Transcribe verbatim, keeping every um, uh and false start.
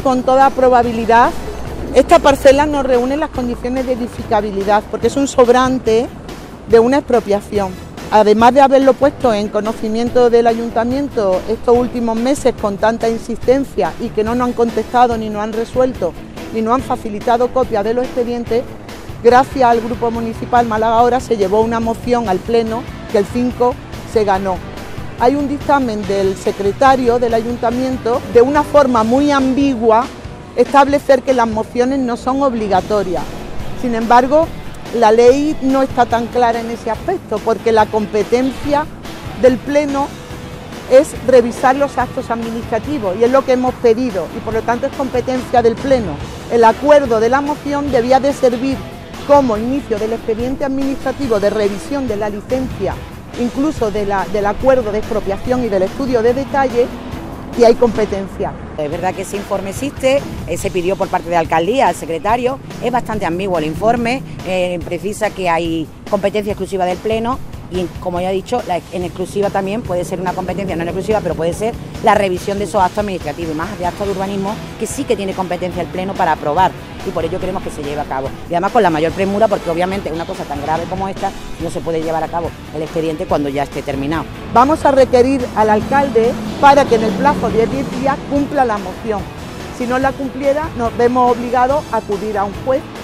con toda probabilidad esta parcela no reúne las condiciones de edificabilidad porque es un sobrante de una expropiación. Además de haberlo puesto en conocimiento del ayuntamiento estos últimos meses con tanta insistencia y que no nos han contestado ni nos han resuelto ni nos han facilitado copia de los expedientes, gracias al Grupo Municipal Málaga Ahora se llevó una moción al Pleno que el cinco se ganó. Hay un dictamen del secretario del ayuntamiento de una forma muy ambigua establecer que las mociones no son obligatorias. Sin embargo, la ley no está tan clara en ese aspecto porque la competencia del Pleno es revisar los actos administrativos y es lo que hemos pedido y por lo tanto es competencia del Pleno. El acuerdo de la moción debía de servir como inicio del expediente administrativo de revisión de la licencia, incluso de la, del acuerdo de expropiación y del estudio de detalle, y hay competencia. Es verdad que ese informe existe, eh, se pidió por parte de la alcaldía al secretario, es bastante ambiguo el informe, eh, precisa que hay competencia exclusiva del Pleno y, como ya he dicho, la, en exclusiva también puede ser una competencia, no en exclusiva, pero puede ser la revisión de esos actos administrativos y más de actos de urbanismo que sí que tiene competencia el Pleno para aprobar y por ello queremos que se lleve a cabo. Y además con la mayor premura porque obviamente una cosa tan grave como esta no se puede llevar a cabo el expediente cuando ya esté terminado. Vamos a requerir al alcalde para que en el plazo de diez días cumpla la moción. Si no la cumpliera, nos vemos obligados a acudir a un juez